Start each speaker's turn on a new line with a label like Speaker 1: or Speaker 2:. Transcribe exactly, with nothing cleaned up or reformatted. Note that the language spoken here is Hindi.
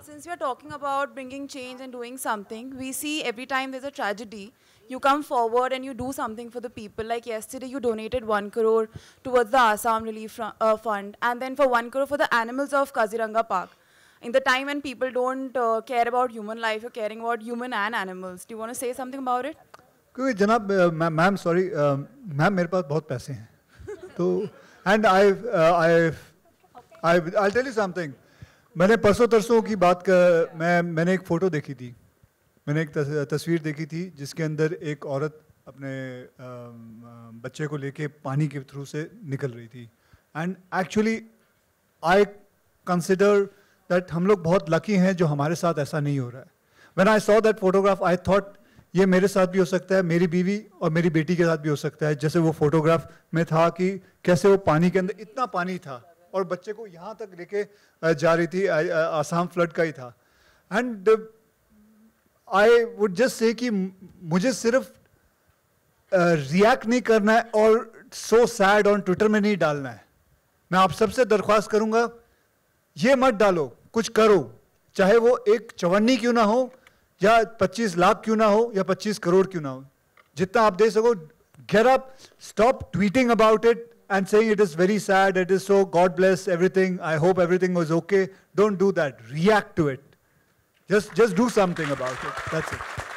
Speaker 1: since we are talking about bringing change and doing something, we see every time there's a tragedy, you come forward and you do something for the people. Like yesterday, you donated one crore towards the Assam Relief Fr uh, Fund, and then for one crore for the animals of Kaziranga Park. In the time when people don't uh, care about human life, you're caring about human and animals. Do you want to say something about it?
Speaker 2: क्योंकि जनाब मैम सॉरी मैम मेरे पास बहुत पैसे हैं तो and I I I I tell you something मैंने परसों तरसों की बात कर मैं मैंने एक फ़ोटो देखी थी मैंने एक तस्वीर देखी थी जिसके अंदर एक औरत अपने बच्चे को लेके पानी के थ्रू से निकल रही थी and actually I consider that हम लोग बहुत लकी हैं जो हमारे साथ ऐसा नहीं हो रहा है. When I saw that photograph I thought ये मेरे साथ भी हो सकता है, मेरी बीवी और मेरी बेटी के साथ भी हो सकता है. जैसे वो फोटोग्राफ में था कि कैसे वो पानी के अंदर इतना पानी था और बच्चे को यहाँ तक लेके जा रही थी, आसाम फ्लड का ही था. And I would just say कि मुझे सिर्फ रिएक्ट uh, नहीं करना है और सो सैड ऑन ट्विटर में नहीं डालना है. मैं आप सबसे दरख्वास्त करूंगा ये मत डालो, कुछ करो, चाहे वो एक चवन्नी क्यों ना हो या पच्चीस लाख क्यों ना हो या पच्चीस करोड़ क्यों ना हो, जितना आप दे सको. Get up, stop tweeting about it and saying it is very sad, it is so, God bless everything, I hope everything was okay. Don't do that. React to it. Just, just do something about it. That's it.